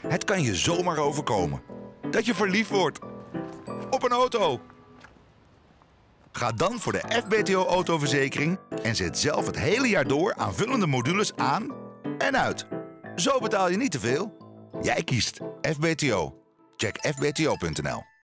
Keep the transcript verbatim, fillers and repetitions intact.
Het kan je zomaar overkomen. Dat je verliefd wordt. Op een auto. Ga dan voor de F B T O-autoverzekering en zet zelf het hele jaar door aanvullende modules aan en uit. Zo betaal je niet te veel. Jij kiest F B T O. Check f b t o punt n l.